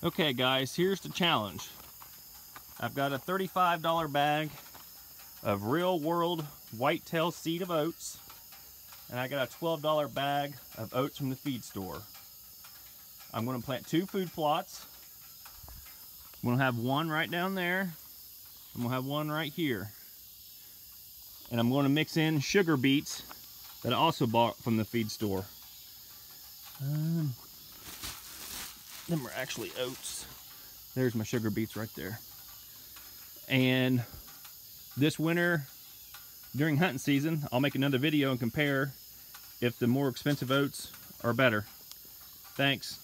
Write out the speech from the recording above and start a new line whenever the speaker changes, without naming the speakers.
Okay guys, here's the challenge. I've got a $35 bag of Realworld whitetail seed of oats, and I got a $12 bag of oats from the feed store. I'm going to plant 2 food plots. I'm going to have one right down there. I'm going to have one right here. And I'm going to mix in sugar beets that I also bought from the feed store. Them are actually oats. There's my sugar beets right there. And this winter, during hunting season, I'll make another video and compare if the more expensive oats are better. Thanks.